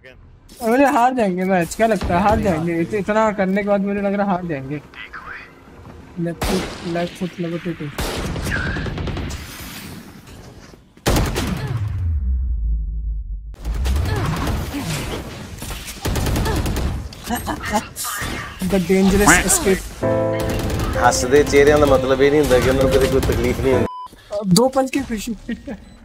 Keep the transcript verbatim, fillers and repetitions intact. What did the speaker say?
मुझे हार जाएंगे मैच, क्या लगता है हार जाएंगे? इतना करने के बाद मुझे लग रहा है हार जाएंगे। Left foot left foot left foot the dangerous escape. हੱਸਦੇ ਚਿਹਰਿਆਂ ਦਾ मतलब ਇਹ ਨਹੀਂ ਹੁੰਦਾ ਕਿ ਉਹਨਾਂ ਨੂੰ ਕਦੇ ਕੋਈ ਤਕਲੀਫ ਨਹੀਂ ਹੁੰਦੀ। दो पंच की खुशी।